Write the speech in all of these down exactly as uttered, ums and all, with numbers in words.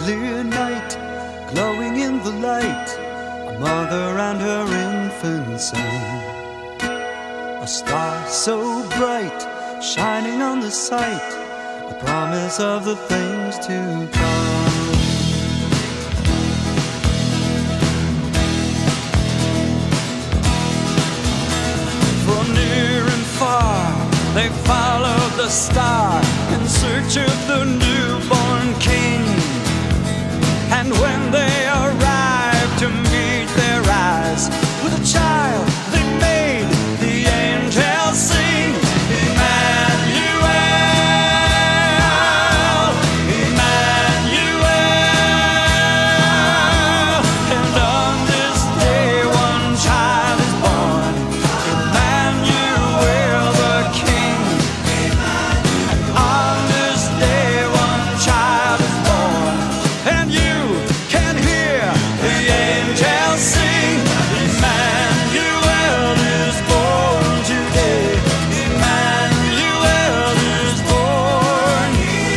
clear night, glowing in the light, a mother and her infant son. A star so bright, shining on the sight, a promise of the things to come. From near and far, they followed the star in search of the newborn king. And when they arrived to meet their eyes with a child, they made the angels sing. Emmanuel, Emmanuel. And on this day one child is born, Emmanuel the King. And on this day one child is born, and you can hear the angels sing. Emmanuel is born today. Emmanuel is born.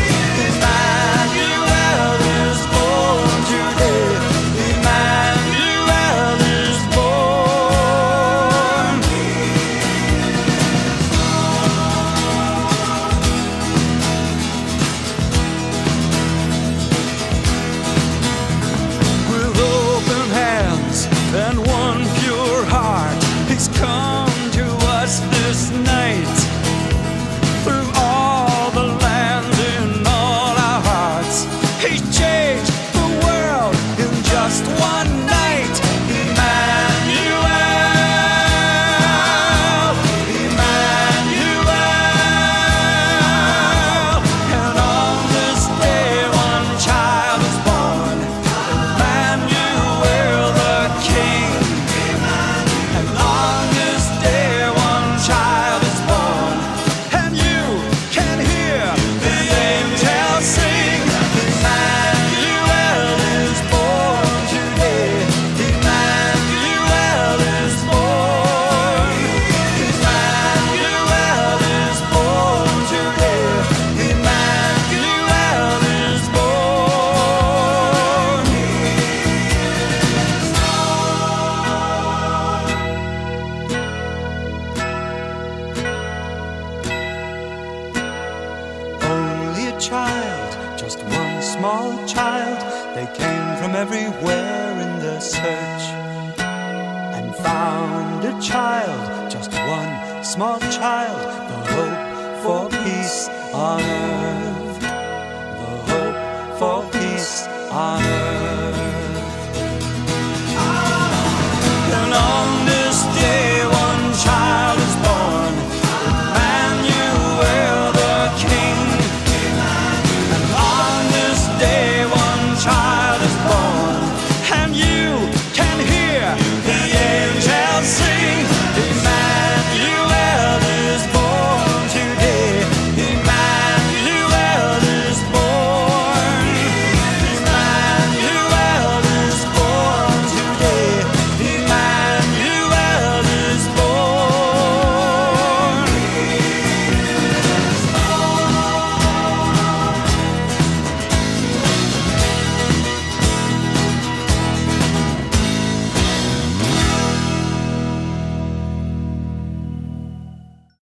Emmanuel is born today. Emmanuel is born. With open hands and one pure heart, He's come to us this night. Through all the land in all our hearts, He's changed the world in just one night. Emmanuel, Emmanuel. And on this day one child is born, Emmanuel the King. And on this day one child is born, and you can hear the angels sing. Emmanuel is born today. Emmanuel is born. Emmanuel is born today. Emmanuel is born. Only a child, just one small child. They came from everywhere in their search, and found a child, just one small child, the hope for peace on earth.